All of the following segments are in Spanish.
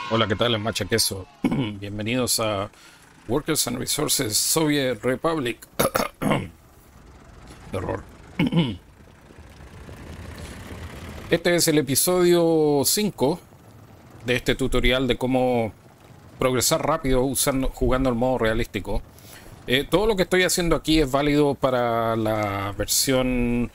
Hola, ¿qué tal? Es Macha Queso. Bienvenidos a Workers and Resources Soviet Republic. Error. Este es el episodio 5 de este tutorial de cómo progresar rápido jugando el modo realístico. Todo lo que estoy haciendo aquí es válido para la versión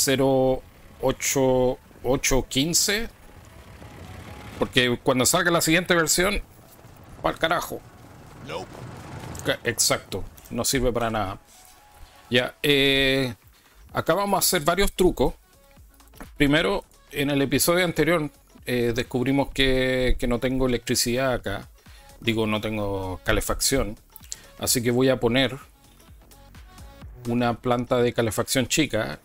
0.8.8.15, porque cuando salga la siguiente versión, ¡pa'l carajo! Nope. Exacto, no sirve para nada. Ya, acá vamos a hacer varios trucos. Primero, en el episodio anterior descubrimos que no tengo electricidad acá. Digo, no tengo calefacción. Así que voy a poner una planta de calefacción chica.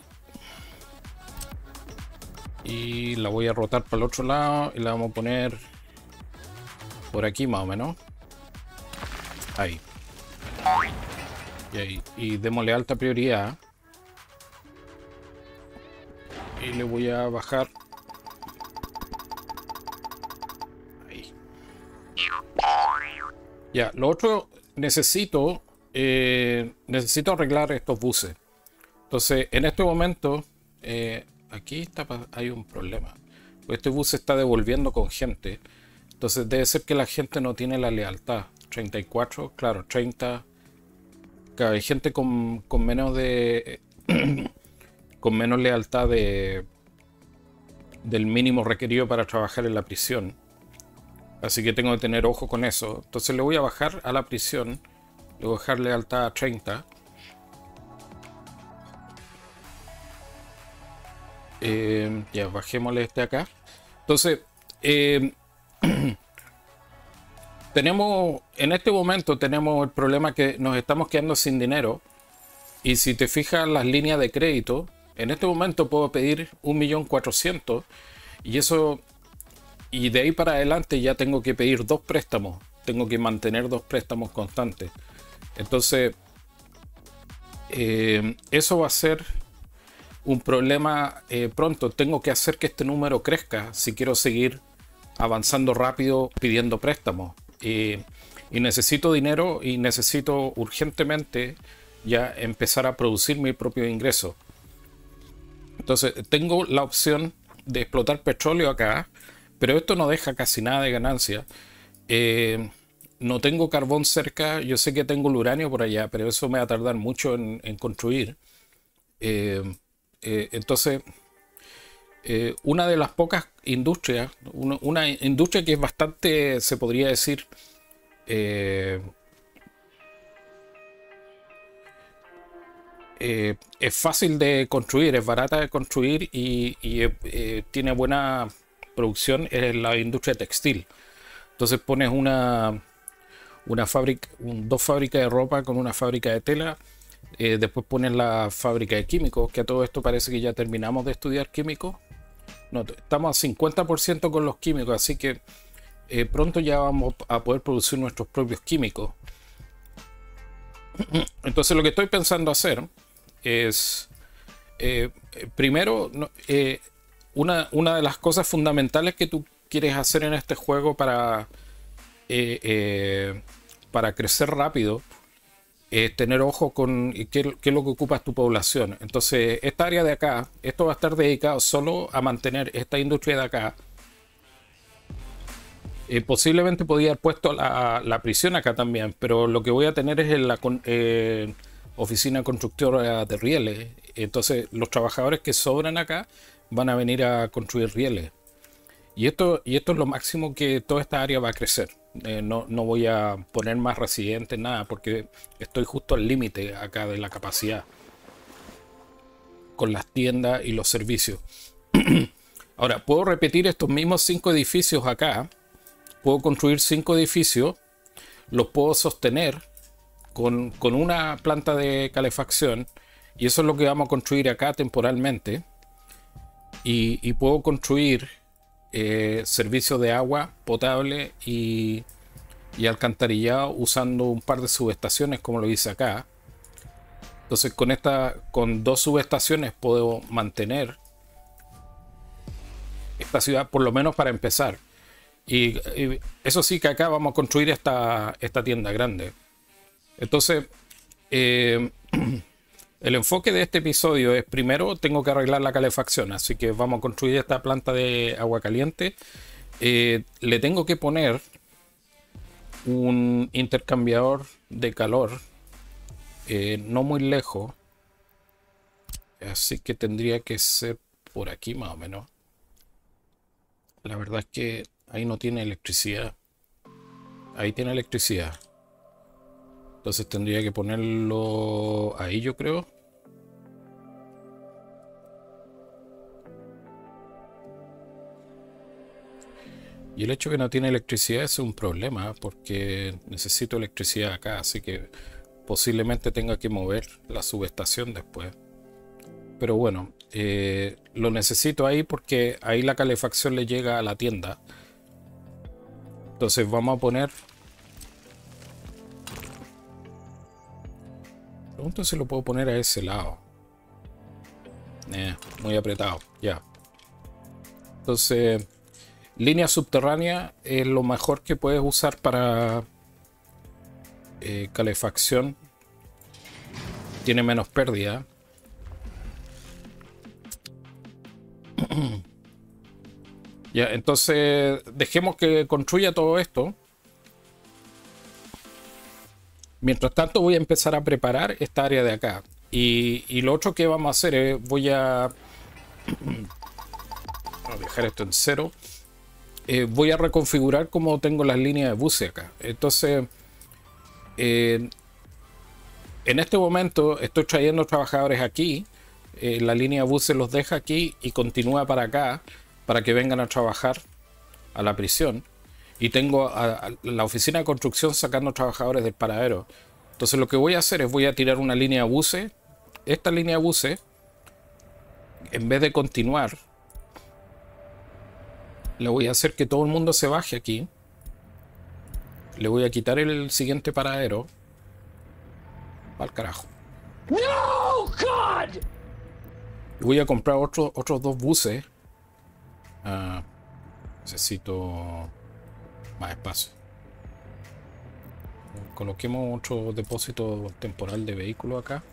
Y la voy a rotar para el otro lado. Y la vamos a poner por aquí más o menos. Ahí. Y démosle alta prioridad. Y le voy a bajar. Ahí. Ya, lo otro, necesito arreglar estos buses. Entonces, en este momento, aquí hay un problema. Este bus se está devolviendo con gente. Entonces, debe ser que la gente no tiene la lealtad. 34, claro, 30. Claro, hay gente con menos de con menos lealtad del mínimo requerido para trabajar en la prisión. Así que tengo que tener ojo con eso. Entonces le voy a bajar a la prisión. Le voy a dejar lealtad a 30. Ya, bajémosle este acá. Entonces, en este momento tenemos el problema que nos estamos quedando sin dinero. Y si te fijas las líneas de crédito, en este momento puedo pedir 1.400.000 y eso, y de ahí para adelante ya tengo que pedir 2 préstamos. Tengo que mantener 2 préstamos constantes. Entonces, eso va a ser un problema pronto. Tengo que hacer que este número crezca si quiero seguir avanzando rápido pidiendo préstamos. Y necesito dinero y necesito urgentemente ya empezar a producir mi propio ingreso. Entonces tengo la opción de explotar petróleo acá, pero esto no deja casi nada de ganancia. No tengo carbón cerca. Yo sé que tengo el uranio por allá, pero eso me va a tardar mucho en construir. Entonces, una de las pocas industrias, una industria que es bastante, se podría decir, es fácil de construir, es barata de construir y tiene buena producción, es la industria textil. Entonces pones una fábrica, dos fábricas de ropa con una fábrica de tela. Después pones la fábrica de químicos, que a todo esto parece que ya terminamos de estudiar químicos. No, estamos a 50% con los químicos, así que pronto ya vamos a poder producir nuestros propios químicos. Entonces lo que estoy pensando hacer es, primero, una de las cosas fundamentales que tú quieres hacer en este juego para crecer rápido es tener ojo con qué es lo que ocupas tu población. Entonces, esta área de acá, esto va a estar dedicado solo a mantener esta industria de acá. Posiblemente podría haber puesto la prisión acá también, pero lo que voy a tener es la oficina constructora de rieles. Entonces, los trabajadores que sobran acá van a venir a construir rieles. Y esto es lo máximo que toda esta área va a crecer. No voy a poner más residentes, nada, porque estoy justo al límite acá de la capacidad con las tiendas y los servicios. Ahora, puedo repetir estos mismos 5 edificios acá. Puedo construir 5 edificios. Los puedo sostener con una planta de calefacción. Y eso es lo que vamos a construir acá temporalmente. Y puedo construir servicios de agua potable y alcantarillado usando un par de subestaciones como lo hice acá. Entonces con 2 subestaciones puedo mantener esta ciudad por lo menos para empezar. Y eso sí que acá vamos a construir esta tienda grande. Entonces, el enfoque de este episodio es: primero tengo que arreglar la calefacción, así que vamos a construir esta planta de agua caliente. Le tengo que poner un intercambiador de calor no muy lejos, así que tendría que ser por aquí más o menos. La verdad es que ahí no tiene electricidad. Ahí tiene electricidad. Entonces tendría que ponerlo ahí, yo creo. Y el hecho de que no tiene electricidad es un problema, porque necesito electricidad acá, así que posiblemente tenga que mover la subestación después. Pero bueno, lo necesito ahí porque ahí la calefacción le llega a la tienda. Entonces vamos a poner... Pregunto si lo puedo poner a ese lado. Muy apretado, ya. Entonces, línea subterránea es lo mejor que puedes usar para calefacción. Tiene menos pérdida. Ya, entonces dejemos que construya todo esto. Mientras tanto voy a empezar a preparar esta área de acá. Y lo otro que vamos a hacer es, voy a dejar esto en 0. Voy a reconfigurar cómo tengo las líneas de buses acá. Entonces, en este momento estoy trayendo trabajadores aquí. La línea de buses los deja aquí y continúa para acá, para que vengan a trabajar a la prisión. Y tengo a la oficina de construcción sacando trabajadores del paradero. Entonces lo que voy a hacer es, voy a tirar una línea de buses. Esta línea de buses, en vez de continuar, le voy a hacer que todo el mundo se baje aquí. Le voy a quitar el siguiente paradero. Al carajo. No, God. Voy a comprar otros 2 buses. Necesito más espacio. Coloquemos otro depósito temporal de vehículos acá.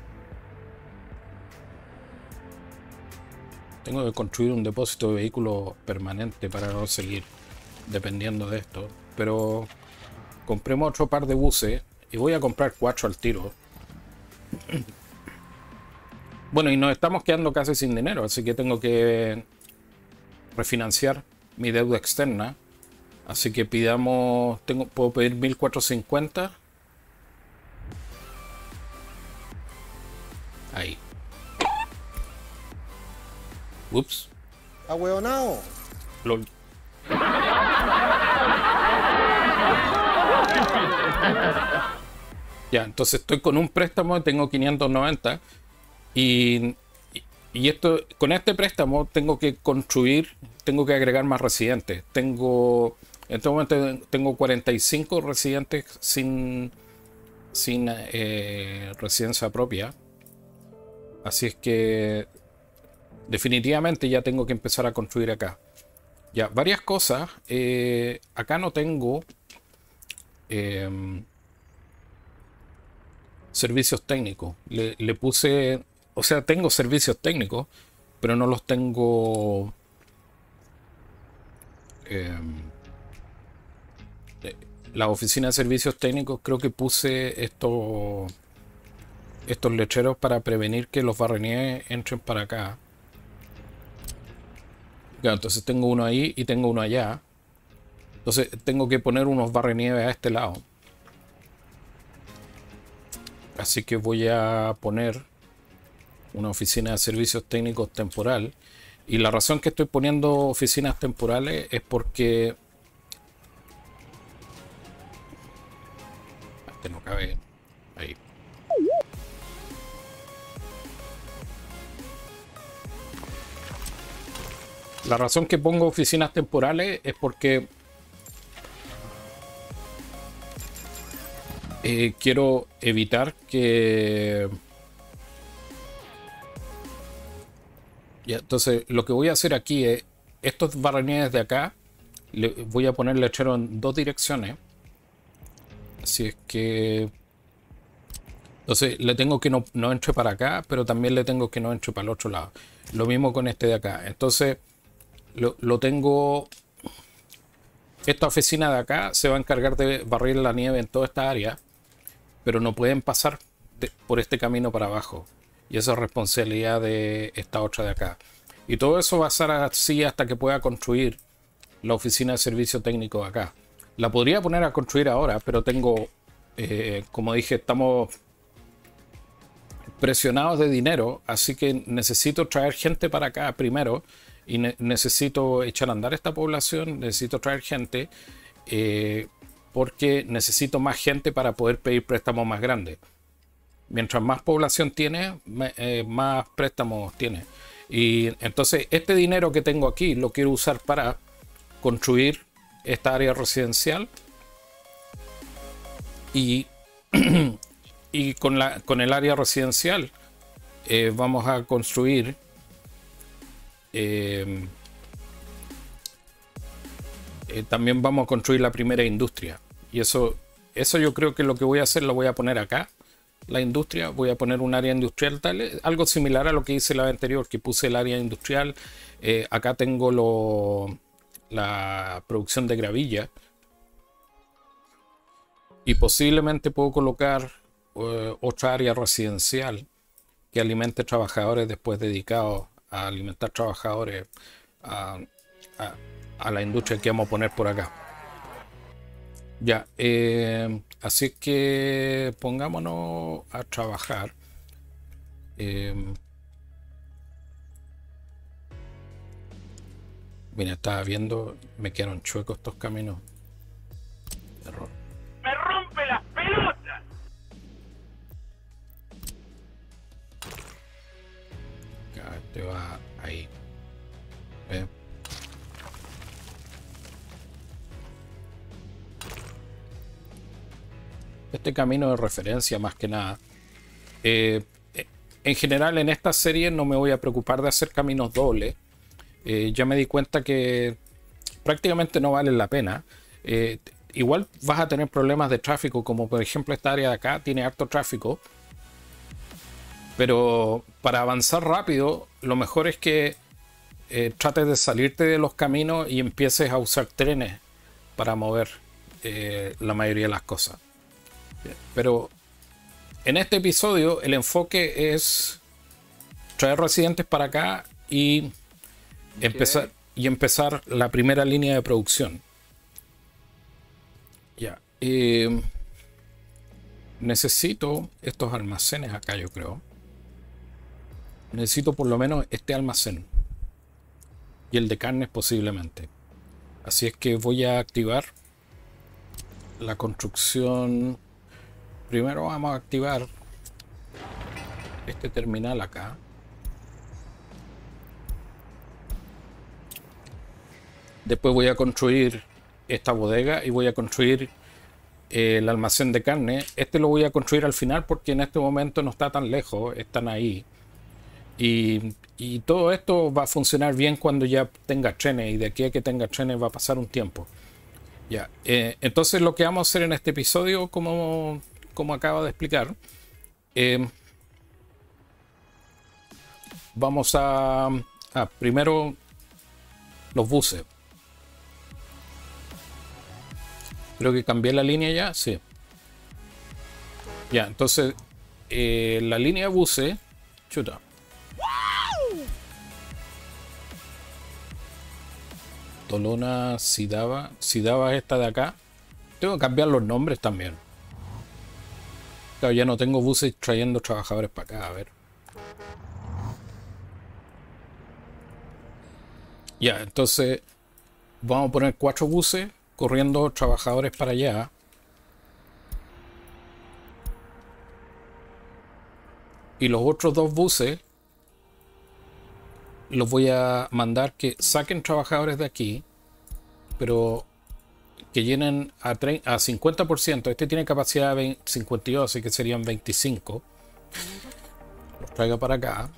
Tengo que construir un depósito de vehículos permanente para no seguir dependiendo de esto. Pero compremos otro par de buses y voy a comprar 4 al tiro. Bueno, y nos estamos quedando casi sin dinero, así que tengo que refinanciar mi deuda externa. Así que pidamos, puedo pedir 1450. Ahí. Ups. ¡Ahueonao! Lol. Ya, entonces estoy con un préstamo, tengo 590 y esto, con este préstamo tengo que construir, tengo que agregar más residentes. En este momento tengo 45 residentes sin residencia propia. Así es que definitivamente ya tengo que empezar a construir acá. Ya, varias cosas. Acá no tengo servicios técnicos. Le puse, o sea, tengo servicios técnicos, pero no los tengo la oficina de servicios técnicos. Creo que puse estos lecheros para prevenir que los barrenieves entren para acá. Claro, entonces tengo uno ahí y tengo uno allá. Entonces tengo que poner unos barrenieves a este lado. Así que voy a poner una oficina de servicios técnicos temporal. Y la razón que estoy poniendo oficinas temporales es porque este no cabe ahí. La razón que pongo oficinas temporales es porque quiero evitar que... Ya, entonces lo que voy a hacer aquí es, estos barrenieves de acá voy a poner lechero en dos direcciones. Así es que... Entonces le tengo que no entre para acá, pero también le tengo que no entre para el otro lado. Lo mismo con este de acá. Entonces lo tengo... Esta oficina de acá se va a encargar de barrer la nieve en toda esta área, pero no pueden pasar por este camino para abajo. Y esa es responsabilidad de esta otra de acá. Y todo eso va a ser así hasta que pueda construir la oficina de servicio técnico de acá. La podría poner a construir ahora, pero tengo, como dije, estamos presionados de dinero, así que necesito traer gente para acá primero y necesito echar a andar esta población, necesito traer gente porque necesito más gente para poder pedir préstamos más grandes. Mientras más población tiene, más préstamos tiene. Y entonces este dinero que tengo aquí lo quiero usar para construir esta área residencial y y con el área residencial vamos a construir también vamos a construir la primera industria. Y eso yo creo que lo que voy a hacer, lo voy a poner acá, la industria. Voy a poner un área industrial, algo similar a lo que hice la vez anterior, que puse el área industrial. Acá tengo la producción de gravilla. Y posiblemente puedo colocar otra área residencial que alimente trabajadores después dedicados a alimentar trabajadores a la industria que vamos a poner por acá. Ya, así que pongámonos a trabajar. Mira, estaba viendo, me quedaron chuecos estos caminos. Error. ¡Me rompe las pelotas! Ya, este va ahí. ¿Ve? Este camino de referencia más que nada. En general en esta serie no me voy a preocupar de hacer caminos dobles. Ya me di cuenta que prácticamente no vale la pena. Igual vas a tener problemas de tráfico, como por ejemplo esta área de acá tiene harto tráfico. Pero para avanzar rápido, lo mejor es que trates de salirte de los caminos y empieces a usar trenes para mover la mayoría de las cosas. Pero en este episodio el enfoque es traer residentes para acá y empezar la primera línea de producción. Ya. Necesito estos almacenes acá, yo creo. Necesito por lo menos este almacén. Y el de carnes posiblemente. Así es que voy a activar la construcción. Primero vamos a activar este terminal acá. Después voy a construir esta bodega y voy a construir el almacén de carne. Este lo voy a construir al final porque en este momento no está tan lejos, están ahí. Y todo esto va a funcionar bien cuando ya tenga trenes, y de aquí a que tenga trenes va a pasar un tiempo. Ya, entonces lo que vamos a hacer en este episodio, como acabo de explicar, vamos a primero los buses. Creo que cambié la línea ya, sí. Ya, entonces la línea de buses, chuta. Tolona, Sidaba es esta de acá. Tengo que cambiar los nombres también. Claro, ya no tengo buses trayendo trabajadores para acá, a ver. Ya, entonces vamos a poner 4 buses corriendo trabajadores para allá. Y los otros 2 buses los voy a mandar que saquen trabajadores de aquí, pero que llenen a 50%. Este tiene capacidad de 52, así que serían 25. Los traiga para acá.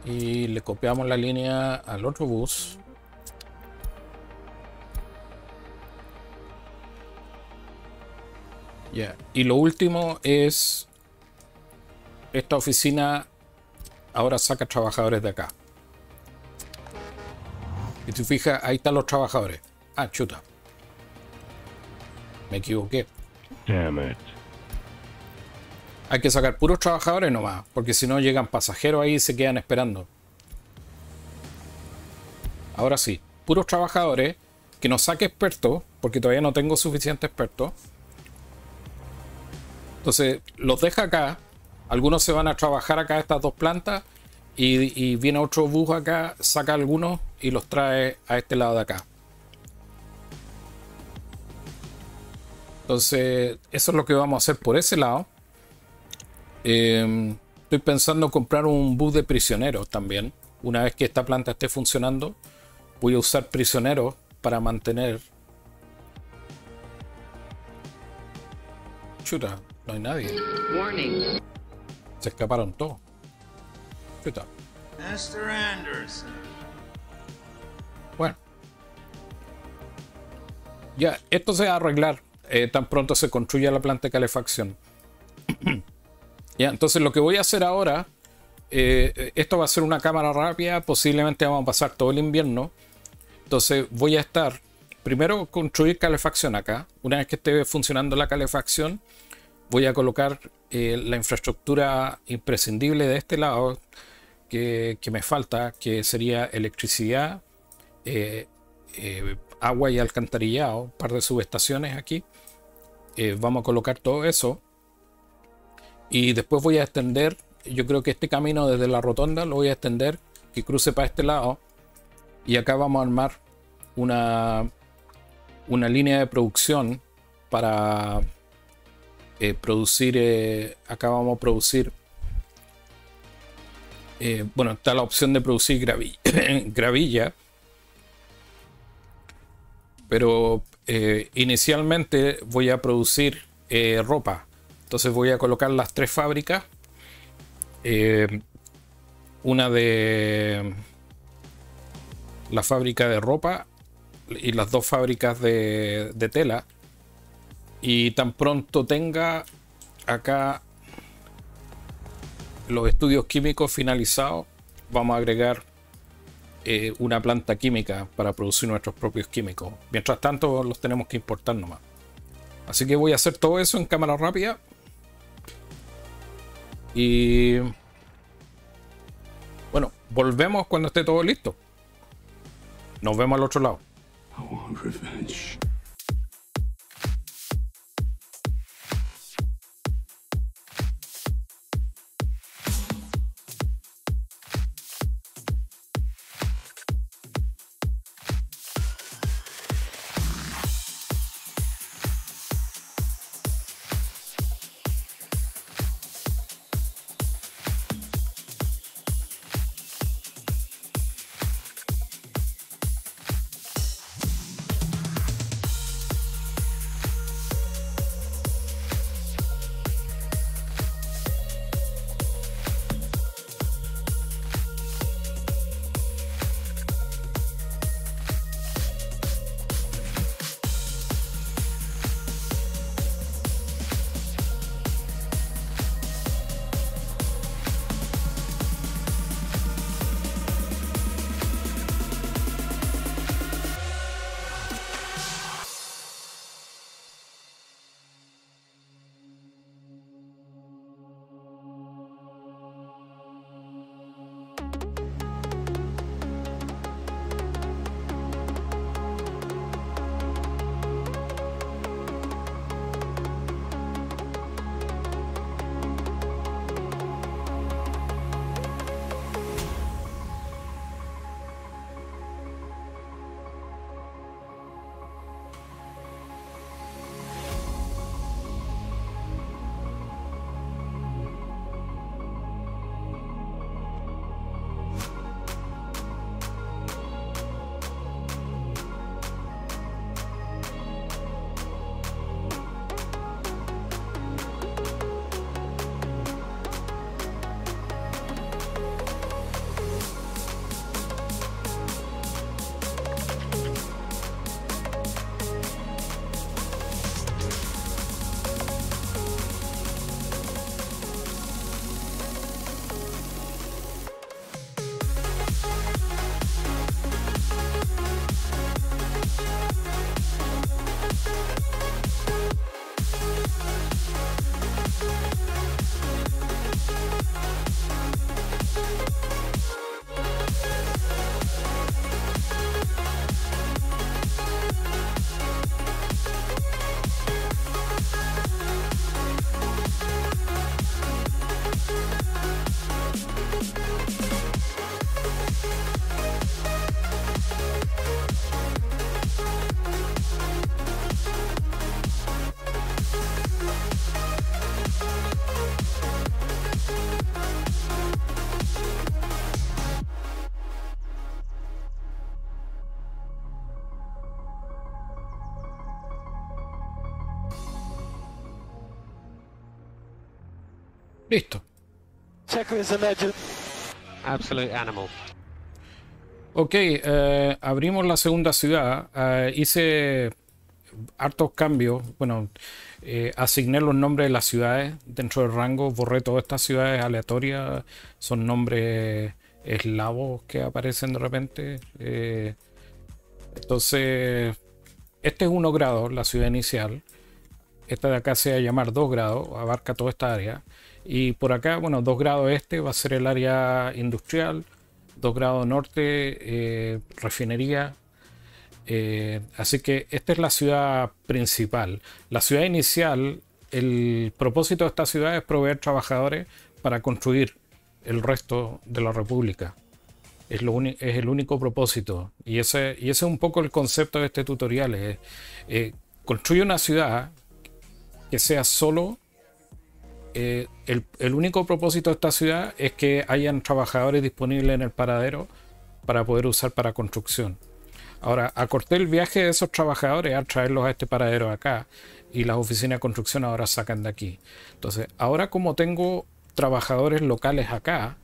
Y le copiamos la línea al otro bus. Ya. Y lo último es... Esta oficina ahora saca trabajadores de acá. Y tú fijas, ahí están los trabajadores. Ah, chuta. Me equivoqué. Damn it. Hay que sacar puros trabajadores nomás, porque si no llegan pasajeros ahí y se quedan esperando. Ahora sí, puros trabajadores, que no saque expertos, porque todavía no tengo suficiente expertos. Entonces, los deja acá. Algunos se van a trabajar acá a estas dos plantas y viene otro bus acá, saca algunos y los trae a este lado de acá. Entonces, eso es lo que vamos a hacer por ese lado. Estoy pensando en comprar un bus de prisioneros también. Una vez que esta planta esté funcionando, voy a usar prisioneros para mantener... Chuta, no hay nadie. Warning. Se escaparon todos. Chuta. Mr. Anderson. Bueno. Ya, esto se va a arreglar tan pronto se construya la planta de calefacción. Ya, entonces lo que voy a hacer ahora, esto va a ser una cámara rápida, posiblemente vamos a pasar todo el invierno. Entonces voy a estar, primero construir calefacción acá. Una vez que esté funcionando la calefacción, voy a colocar la infraestructura imprescindible de este lado que me falta, que sería electricidad, agua y alcantarillado, un par de subestaciones aquí. Vamos a colocar todo eso. Y después voy a extender, yo creo que este camino desde la rotonda lo voy a extender, que cruce para este lado. Y acá vamos a armar una línea de producción para producir, acá vamos a producir, bueno, está la opción de producir gravilla, pero inicialmente voy a producir ropa. Entonces voy a colocar las tres fábricas, una de la fábrica de ropa y las dos fábricas de tela, y tan pronto tenga acá los estudios químicos finalizados, vamos a agregar una planta química para producir nuestros propios químicos. Mientras tanto los tenemos que importar nomás. Así que voy a hacer todo eso en cámara rápida. Y bueno, volvemos cuando esté todo listo. Nos vemos al otro lado. I want revenge. Listo. Checo is a legend. Absolute animal. Ok, abrimos la segunda ciudad. Hice hartos cambios. Bueno, asigné los nombres de las ciudades dentro del rango. Borré todas estas ciudades aleatorias. Son nombres eslavos que aparecen de repente. Entonces, este es 1 grado, la ciudad inicial. Esta de acá se va a llamar 2 grados, abarca toda esta área. Y por acá, bueno, 2 grados este va a ser el área industrial, 2 grados norte, refinería. Así que esta es la ciudad principal. La ciudad inicial, el propósito de esta ciudad es proveer trabajadores para construir el resto de la república. Es el único propósito. Y ese es un poco el concepto de este tutorial. Construye una ciudad que sea solo... el único propósito de esta ciudad es que hayan trabajadores disponibles en el paradero para poder usar para construcción. Ahora, acorté el viaje de esos trabajadores al traerlos a este paradero acá, y las oficinas de construcción ahora sacan de aquí. Entonces, ahora como tengo trabajadores locales acá,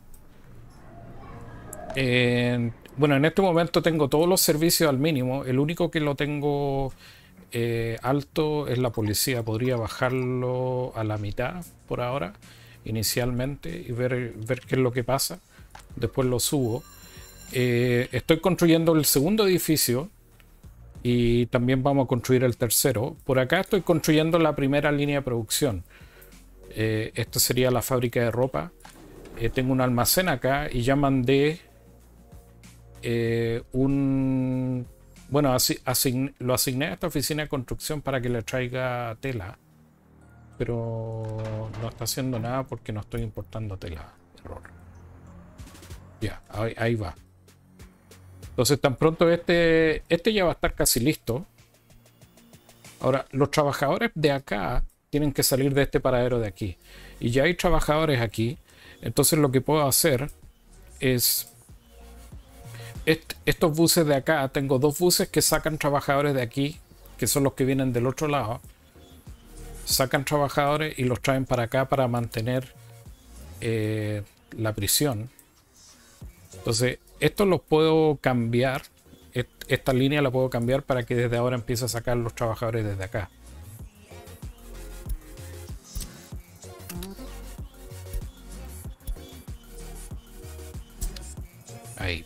bueno, en este momento tengo todos los servicios al mínimo. El único que lo tengo alto es la policía. Podría bajarlo a la mitad por ahora, inicialmente, y ver qué es lo que pasa. Después lo subo. Estoy construyendo el segundo edificio y también vamos a construir el tercero. Por acá estoy construyendo la primera línea de producción. Esta sería la fábrica de ropa. Tengo un almacén acá y ya mandé bueno, lo asigné a esta oficina de construcción para que le traiga tela, pero no está haciendo nada porque no estoy importando tela. Error. Ya, ahí va. Entonces tan pronto este ya va a estar casi listo. Ahora, los trabajadores de acá tienen que salir de este paradero de aquí. Y ya hay trabajadores aquí. Entonces lo que puedo hacer es... estos buses de acá, tengo 2 buses que sacan trabajadores de aquí, que son los que vienen del otro lado. Sacan trabajadores y los traen para acá para mantener la prisión. Entonces, estos los puedo cambiar. Esta línea la puedo cambiar para que desde ahora empiece a sacar los trabajadores desde acá. Ahí.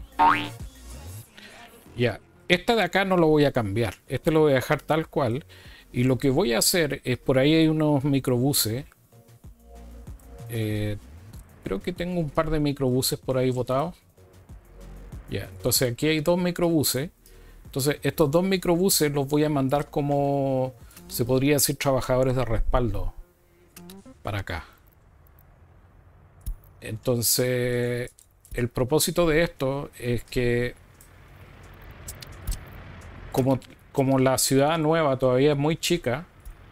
Ya, esta de acá no lo voy a cambiar. Este lo voy a dejar tal cual. Y lo que voy a hacer es, por ahí hay unos microbuses. Creo que tengo un par de microbuses por ahí botados. Ya, entonces aquí hay 2 microbuses. Entonces estos 2 microbuses los voy a mandar como, se podría decir, trabajadores de respaldo para acá. Entonces el propósito de esto es que como la ciudad nueva todavía es muy chica,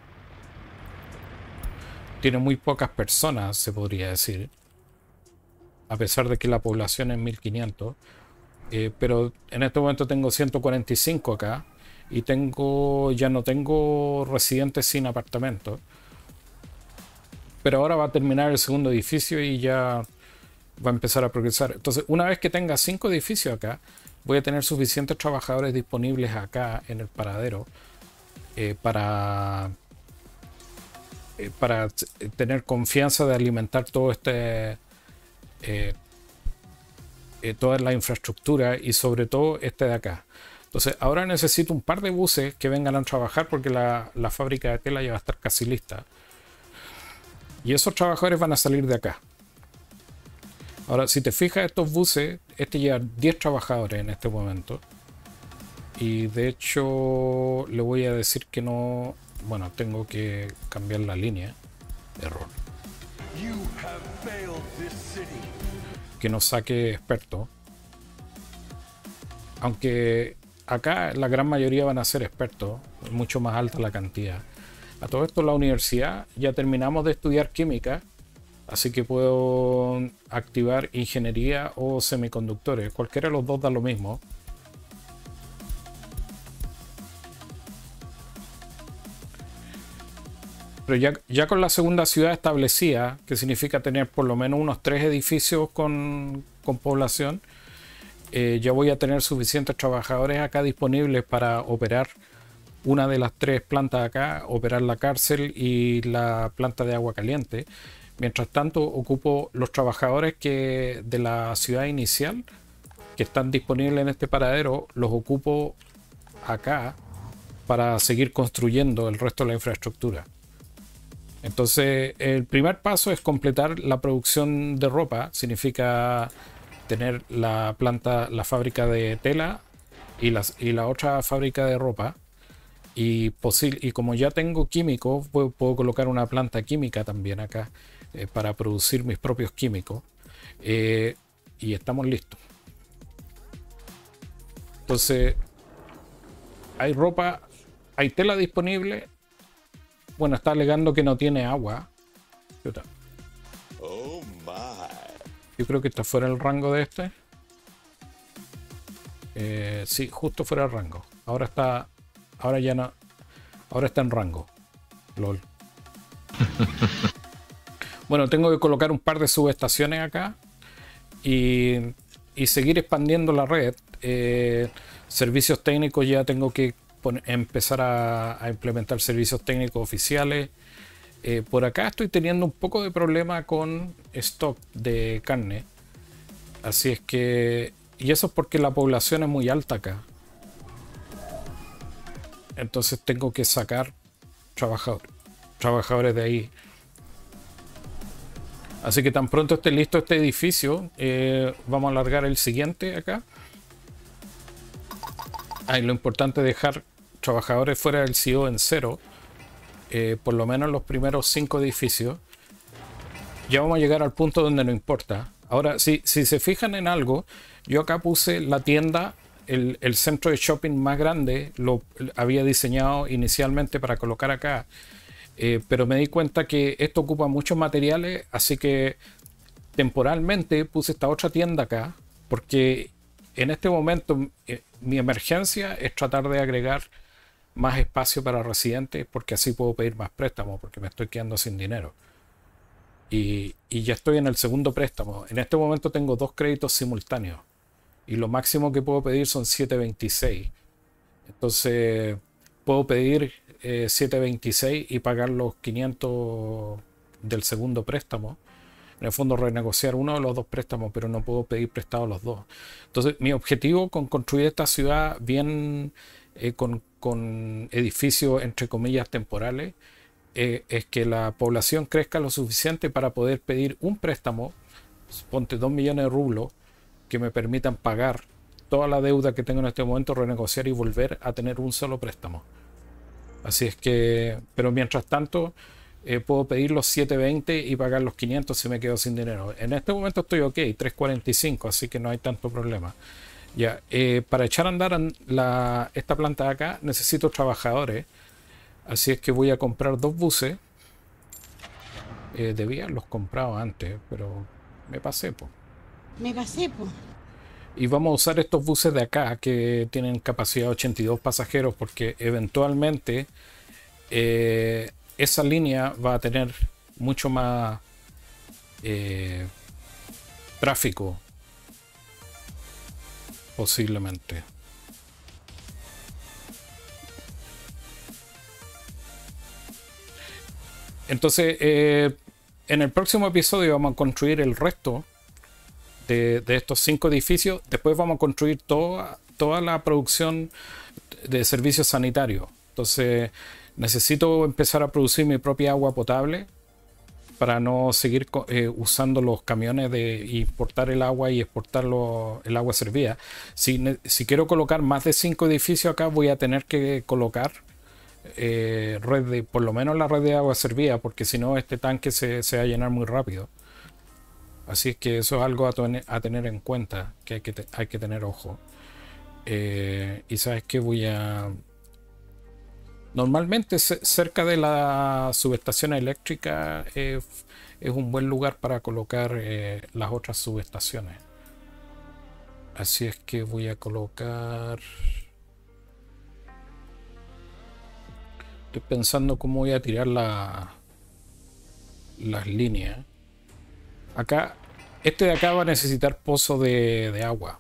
tiene muy pocas personas, se podría decir, a pesar de que la población es 1500, pero en este momento tengo 145 acá y ya no tengo residentes sin apartamento, pero ahora va a terminar el segundo edificio y ya va a empezar a progresar. Entonces, una vez que tenga 5 edificios acá, voy a tener suficientes trabajadores disponibles acá en el paradero para tener confianza de alimentar todo toda la infraestructura y sobre todo este de acá. Entonces ahora necesito un par de buses que vengan a trabajar porque la fábrica de tela ya va a estar casi lista. Y esos trabajadores van a salir de acá. Ahora, si te fijas, estos buses, este lleva 10 trabajadores en este momento. Y de hecho le voy a decir que no... Bueno, tengo que cambiar la línea. Error. Que no saque experto. Aunque acá la gran mayoría van a ser expertos. Mucho más alta la cantidad. A todo esto, la universidad, ya terminamos de estudiar química. Así que puedo activar ingeniería o semiconductores. Cualquiera de los dos da lo mismo. Pero ya con la segunda ciudad establecida, que significa tener por lo menos unos 3 edificios con población, ya voy a tener suficientes trabajadores acá disponibles para operar una de las 3 plantas acá, operar la cárcel y la planta de agua caliente. Mientras tanto, ocupo los trabajadores de la ciudad inicial que están disponibles en este paradero, los ocupo acá para seguir construyendo el resto de la infraestructura. Entonces, el primer paso es completar la producción de ropa. Significa tener la fábrica de tela y la otra fábrica de ropa. Y como ya tengo químicos, puedo colocar una planta química también acá para producir mis propios químicos. Y estamos listos. Entonces, hay ropa, hay tela disponible. Bueno, está alegando que no tiene agua. Oh my. Yo creo que está fuera del rango de este. Sí, justo fuera del rango. Ahora ya no. Ahora está en rango. LOL. Bueno, tengo que colocar un par de subestaciones acá. Y seguir expandiendo la red. Servicios técnicos, ya tengo que empezar a implementar servicios técnicos oficiales. Por acá estoy teniendo un poco de problema con stock de carne. Así es que... Y eso es porque la población es muy alta acá. Entonces tengo que sacar trabajadores de ahí. Así que tan pronto esté listo este edificio, vamos a alargar el siguiente acá. Y lo importante es dejar trabajadores fuera del CEO en 0. Por lo menos los primeros 5 edificios. Ya vamos a llegar al punto donde no importa. Ahora, si se fijan en algo, yo acá puse la tienda, el centro de shopping más grande, lo había diseñado inicialmente para colocar acá. Pero me di cuenta que esto ocupa muchos materiales, así que temporalmente puse esta otra tienda acá, porque en este momento mi emergencia es tratar de agregar más espacio para residentes, porque así puedo pedir más préstamos, porque me estoy quedando sin dinero. Y ya estoy en el segundo préstamo. En este momento tengo 2 créditos simultáneos y lo máximo que puedo pedir son 726. Entonces puedo pedir 726 y pagar los 500 del segundo préstamo. En el fondo renegociar uno de los 2 préstamos, pero no puedo pedir prestado los 2. Entonces mi objetivo con construir esta ciudad bien con edificios entre comillas temporales es que la población crezca lo suficiente para poder pedir un préstamo, ponte 2 millones de rublos, que me permitan pagar toda la deuda que tengo en este momento, renegociar y volver a tener un solo préstamo. Así es que, pero mientras tanto, puedo pedir los 720 y pagar los 500 si me quedo sin dinero. En este momento estoy ok, 345, así que no hay tanto problema. Ya, para echar a andar esta planta de acá necesito trabajadores. Así es que voy a comprar 2 buses. Debía haberlos comprado antes, pero me pasé, po. Y vamos a usar estos buses de acá que tienen capacidad de 82 pasajeros, porque eventualmente esa línea va a tener mucho más tráfico, posiblemente. Entonces, en el próximo episodio vamos a construir el resto de estos 5 edificios. Después vamos a construir toda la producción de servicios sanitarios. Entonces, necesito empezar a producir mi propia agua potable para no seguir usando los camiones de importar el agua y exportar el agua servida. Si quiero colocar más de 5 edificios acá, voy a tener que colocar por lo menos la red de agua servida, porque si no este tanque se va a llenar muy rápido. Así es que eso es algo a tener en cuenta, que hay que tener ojo. Y sabes que normalmente cerca de la subestación eléctrica es un buen lugar para colocar las otras subestaciones. Así es que voy a colocar Estoy pensando cómo voy a tirar las líneas. Acá, este de acá va a necesitar pozo de agua.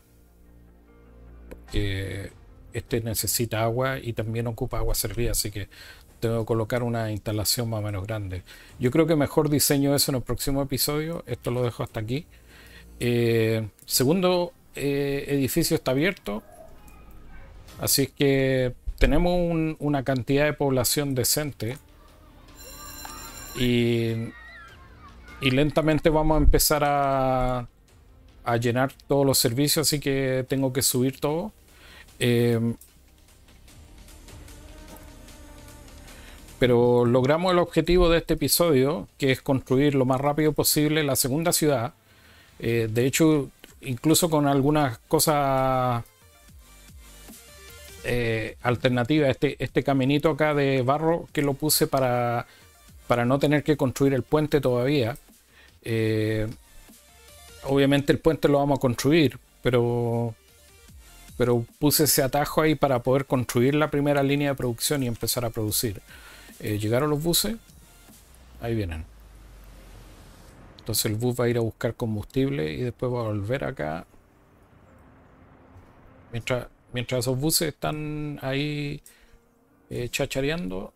Porque este necesita agua y también ocupa agua servida, así que tengo que colocar una instalación más o menos grande. Yo creo que mejor diseño eso en el próximo episodio. Esto lo dejo hasta aquí. Segundo edificio está abierto. Así que tenemos una cantidad de población decente. Y lentamente vamos a empezar a llenar todos los servicios. Así que tengo que subir todo. Pero logramos el objetivo de este episodio, que es construir lo más rápido posible la segunda ciudad. De hecho, incluso con algunas cosas alternativas, este caminito acá de barro que lo puse para no tener que construir el puente todavía. Obviamente el puente lo vamos a construir, pero puse ese atajo ahí para poder construir la primera línea de producción y empezar a producir. Llegaron los buses, ahí vienen. Entonces el bus va a ir a buscar combustible y después va a volver acá. Mientras esos buses están ahí chachareando.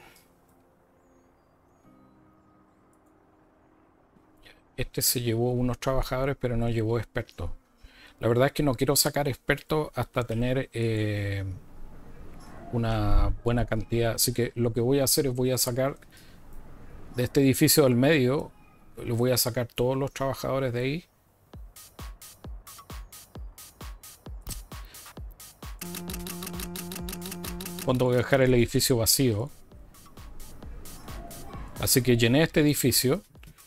Este se llevó unos trabajadores, pero no llevó expertos. La verdad es que no quiero sacar expertos hasta tener una buena cantidad. Así que lo que voy a hacer es voy a sacar de este edificio del medio, les voy a sacar todos los trabajadores de ahí. Cuando voy a dejar el edificio vacío. Así que llené este edificio.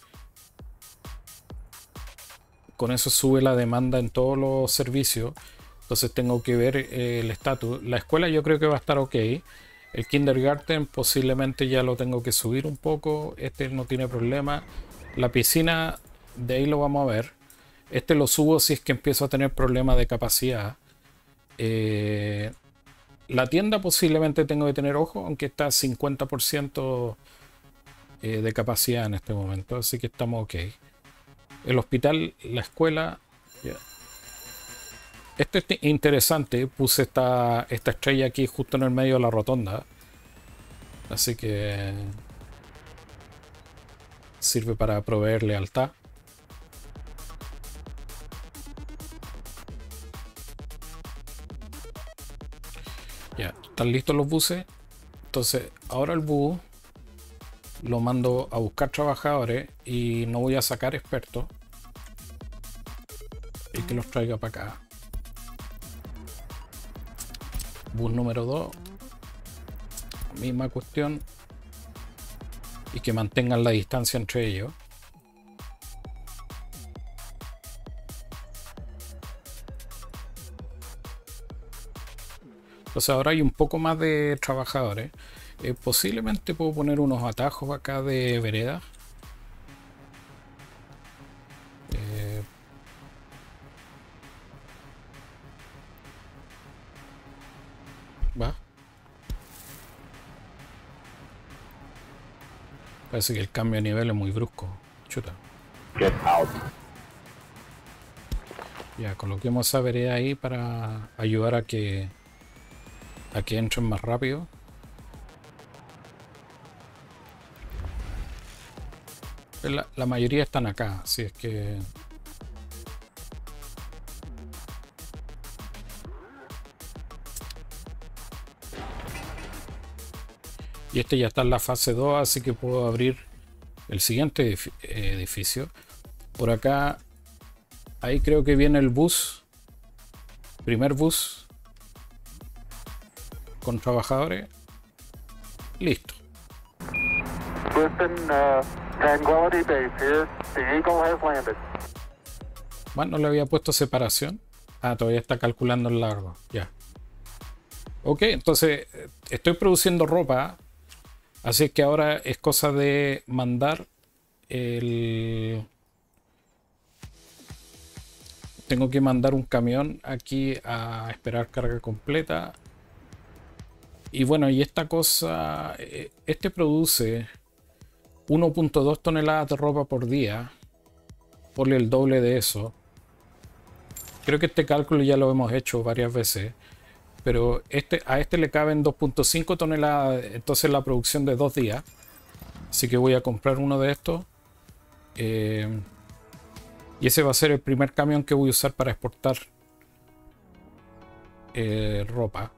Con eso sube la demanda en todos los servicios. Entonces tengo que ver el estatus. La escuela yo creo que va a estar ok. El kindergarten posiblemente ya lo tengo que subir un poco. Este no tiene problema. La piscina, de ahí lo vamos a ver. Este lo subo si es que empiezo a tener problemas de capacidad. La tienda posiblemente tengo que tener ojo, aunque está a 50% de capacidad en este momento. Así que estamos ok. El hospital, la escuela. Yeah. Esto es interesante. Puse esta estrella aquí justo en el medio de la rotonda. Así que sirve para proveer lealtad. Ya, están listos los buses. Entonces, ahora el bus lo mando a buscar trabajadores y no voy a sacar expertos. Y que los traiga para acá. Bus número 2. Misma cuestión. Y que mantengan la distancia entre ellos. Entonces ahora hay un poco más de trabajadores. Posiblemente puedo poner unos atajos acá de vereda. Va. Parece que el cambio de nivel es muy brusco. Chuta. Get out. Ya, coloquemos esa vereda ahí para ayudar a que entren más rápido. La mayoría están acá, así es que... Y este ya está en la fase 2, así que puedo abrir el siguiente edificio. Por acá, ahí creo que viene el bus. Primer bus. Con trabajadores. Listo. Houston, Tranquility Base here. The Eagle has landed. Bueno, no le había puesto separación. Ah, todavía está calculando el largo. Ya. Ok, entonces estoy produciendo ropa. Así que ahora es cosa de mandar el... Tengo que mandar un camión aquí a esperar carga completa. Y bueno, y esta cosa, este produce 1.2 toneladas de ropa por día. Ponle el doble de eso. Creo que este cálculo ya lo hemos hecho varias veces. Pero a este le caben 2.5 toneladas, entonces la producción de 2 días. Así que voy a comprar uno de estos. Y ese va a ser el primer camión que voy a usar para exportar ropa.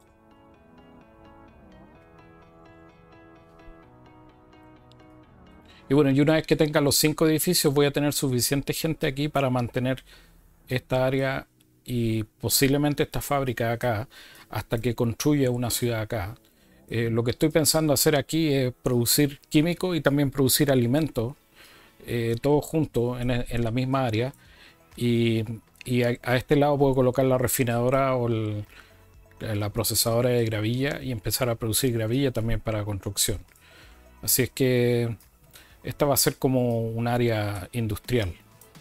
Y bueno, y una vez que tenga los 5 edificios voy a tener suficiente gente aquí para mantener esta área y posiblemente esta fábrica acá hasta que construya una ciudad acá. Lo que estoy pensando hacer aquí es producir químicos y también producir alimentos, todo junto en la misma área. Y a este lado puedo colocar la refinadora o la procesadora de gravilla y empezar a producir gravilla también para construcción. Así es que esta va a ser como un área industrial.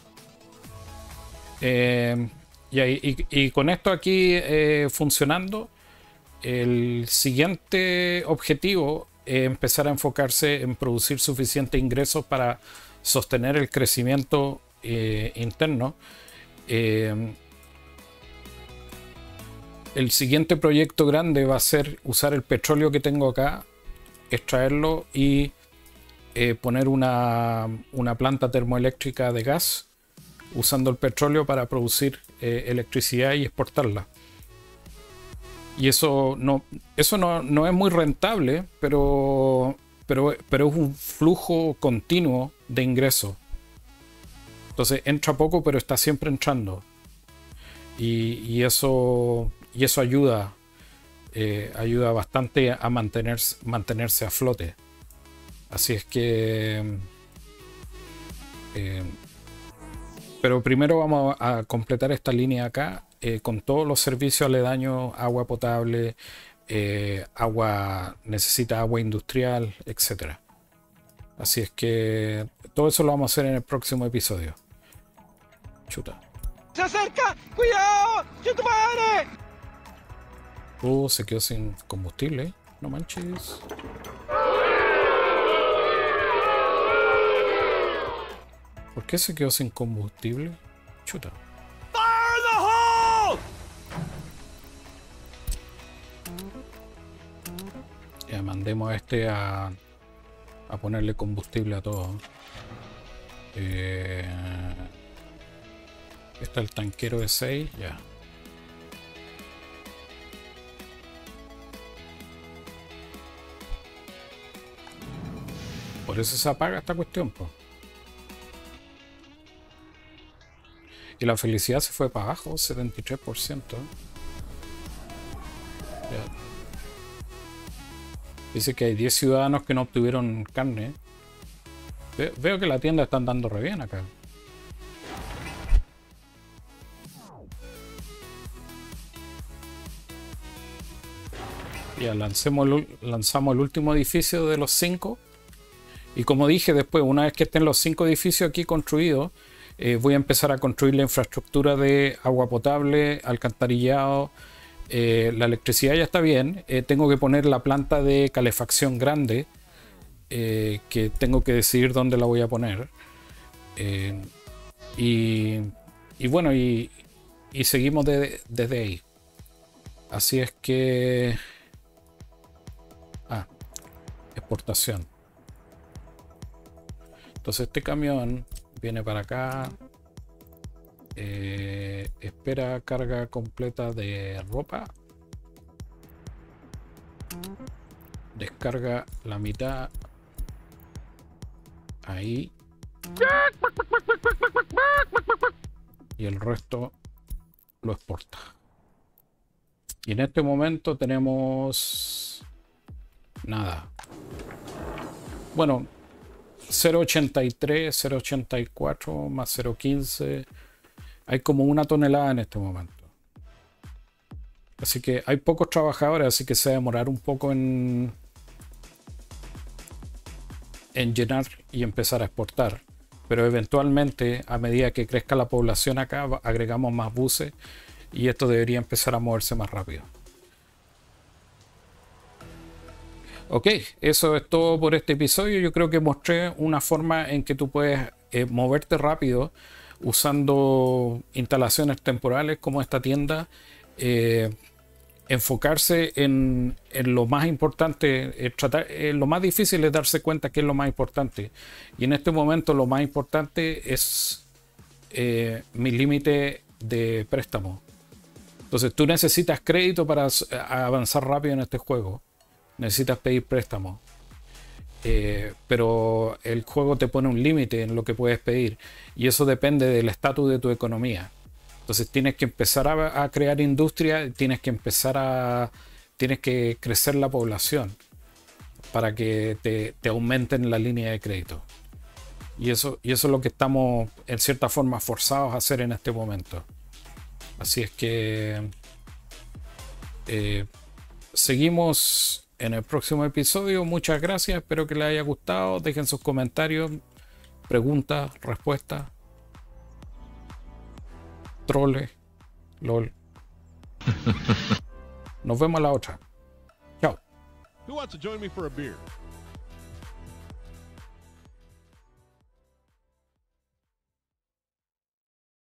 Y con esto aquí funcionando, el siguiente objetivo es empezar a enfocarse en producir suficientes ingresos para sostener el crecimiento interno. El siguiente proyecto grande va a ser usar el petróleo que tengo acá, extraerlo y poner una planta termoeléctrica de gas usando el petróleo para producir electricidad y exportarla. Y eso no es muy rentable, pero es un flujo continuo de ingresos. Entonces entra poco, pero está siempre entrando. Y eso ayuda bastante a mantenerse a flote. Así es que... pero primero vamos a completar esta línea acá con todos los servicios aledaños, agua potable, necesita agua industrial, etc. Así es que todo eso lo vamos a hacer en el próximo episodio. Chuta. ¡Se acerca! ¡Cuidado! ¡Yo tu madre! Se quedó sin combustible. No manches. ¿Por qué se quedó sin combustible? Chuta. ¡Fire in the hole! Ya mandemos a este a ponerle combustible a todo. Está el tanquero de 6, ya. Por eso se apaga esta cuestión, pues. Y la felicidad se fue para abajo, 73%. Ya. Dice que hay 10 ciudadanos que no obtuvieron carne. Veo que la tienda está andando re bien acá. Ya lanzamos el último edificio de los 5. Y como dije después, una vez que estén los 5 edificios aquí construidos, voy a empezar a construir la infraestructura de agua potable, alcantarillado. La electricidad ya está bien. Tengo que poner la planta de calefacción grande, que tengo que decidir dónde la voy a poner. Y bueno, y seguimos desde ahí. Así es que... exportación. Entonces este camión viene para acá, espera carga completa de ropa, descarga la mitad ahí y el resto lo exporta. Y en este momento tenemos nada. Bueno, 0.83, 0.84 más 0.15. Hay como 1 tonelada en este momento. Así que hay pocos trabajadores, así que se va a demorar un poco en llenar y empezar a exportar. Pero eventualmente, a medida que crezca la población acá, agregamos más buses y esto debería empezar a moverse más rápido. Ok, eso es todo por este episodio. Yo creo que mostré una forma en que tú puedes moverte rápido usando instalaciones temporales como esta tienda, enfocarse en lo más importante, lo más difícil es darse cuenta que es lo más importante. Y en este momento lo más importante es mi límite de préstamo. Entonces tú necesitas crédito para avanzar rápido en este juego. Necesitas pedir préstamo. Pero el juego te pone un límite en lo que puedes pedir. Y eso depende del estatus de tu economía. Entonces tienes que empezar a crear industria, tienes que crecer la población para que te aumenten la línea de crédito. Y eso es lo que estamos en cierta forma forzados a hacer en este momento. Así es que seguimos en el próximo episodio. Muchas gracias, espero que les haya gustado. Dejen sus comentarios, preguntas, respuestas. Troles, lol. Nos vemos a la otra. Chao. Who wants to join me for a beer?